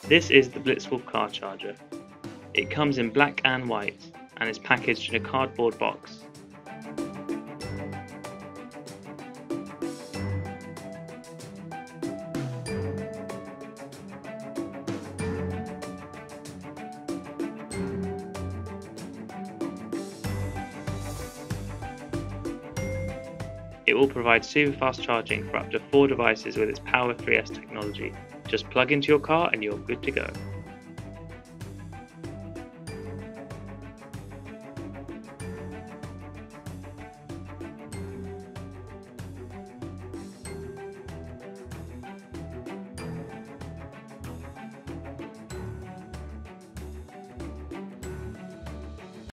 This is the BlitzWolf car charger. It comes in black and white and is packaged in a cardboard box. It will provide super fast charging for up to 4 devices with its Power 3S technology. Just plug into your car and you're good to go.